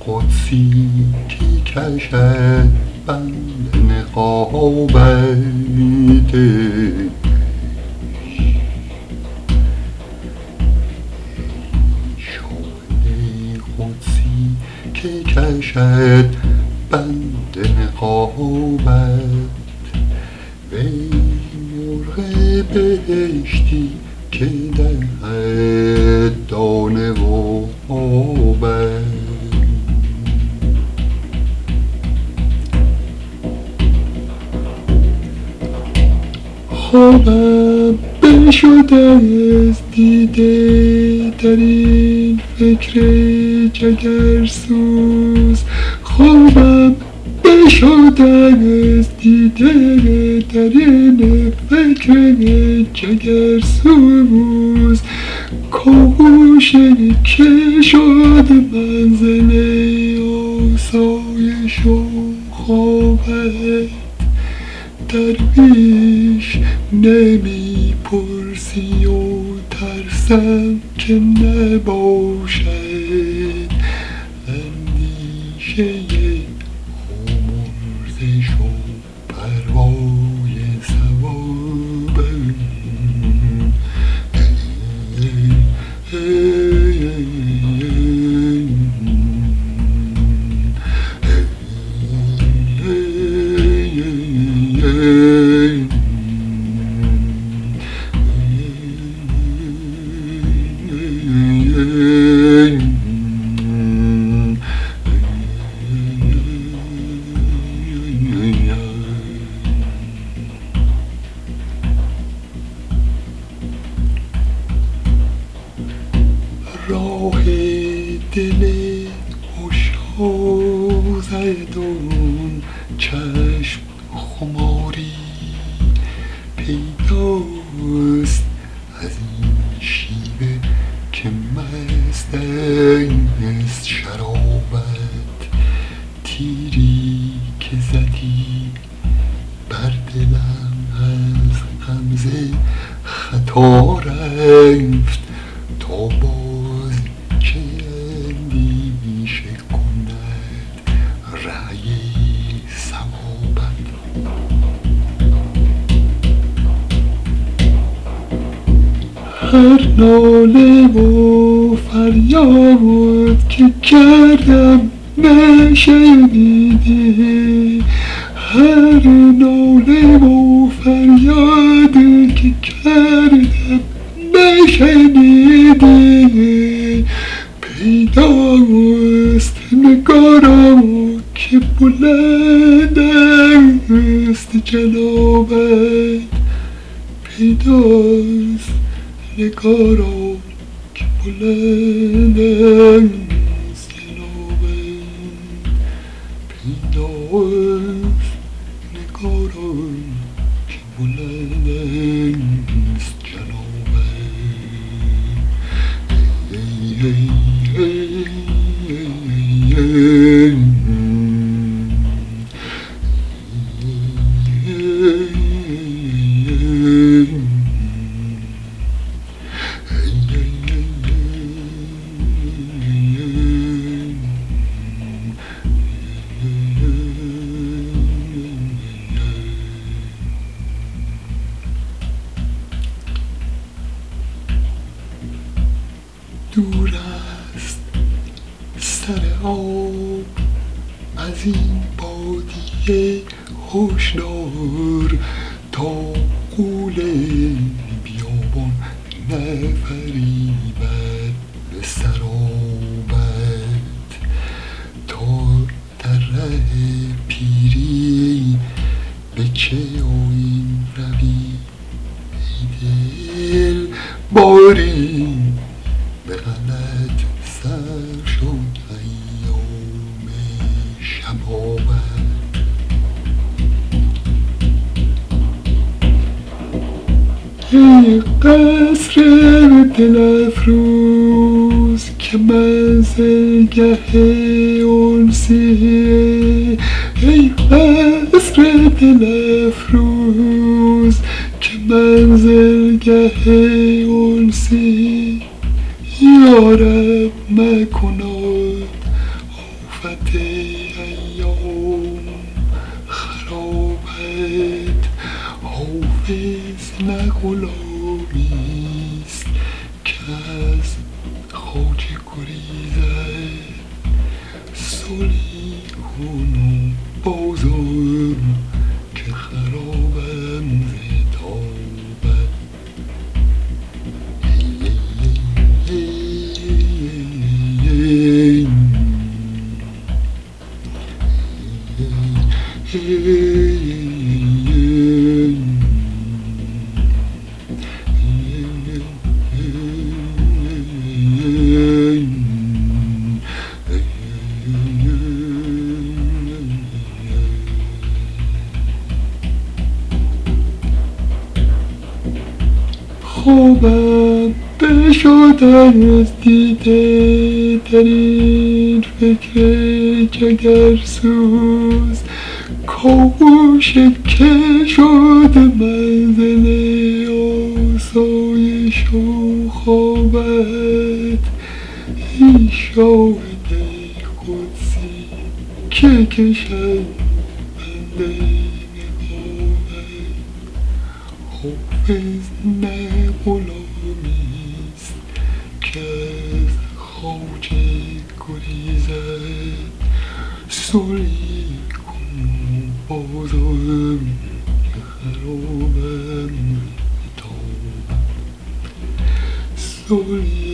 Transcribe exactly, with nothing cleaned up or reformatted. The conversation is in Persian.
قدسی که کشد بند نقابت شعله قدسی که کشد بند نقابت وی مرغ بهشتی که دهد دانه و آبت خوابم بشده از دیده در این فکر جگرسوز خوابم بشده از دیده در این فکر جگرسوز کاش که شد منزل آسایش و خوابت درویش نمی پرسی و ترسم که نباشد اندیشه آمرزش و پروای ثوابم راه دل هشازدون چشم خماری پیداست از این شیوه که مست است شرابت تیری که زدی بر دلم از غمزه خطا رفت تا باز چه اندیشه کند رأی ثوابت هر ناله و فریاد که کردم نشنیدی هر ناله و فریاد که کردم نشنیدی پیداست نگارم که بلند است جنابت پیداست نگارم که بلند است جنابت پیداست نگارم که بلند است جنابت hey, hey, hey, hey. دور است سر آب از این بادیه هشدار تا غول بیابان نفریبد به سرابت تا در ره پیری به چه آیین روی ای دل باری به غلط سر شد ایام شبابت ای قصر دل افروز که منزلگه انسیه ای قصر دل افروز که منزلگه انسیه یارب مکناد ایام خرابت حافظ نه غلامیست که از خواجه گریزد صلحی کن و بازم که خرابم ز تابت خوابم بشد از دیده در این فکر جگرسوز کاوش که شد منزل آسایش و خوابت ای شاهد قدسی که کشد بنده نقابت حافظ نه غلامیست که از خواجه گریزد صلحی کن و بازم که خرابم تابت صلحی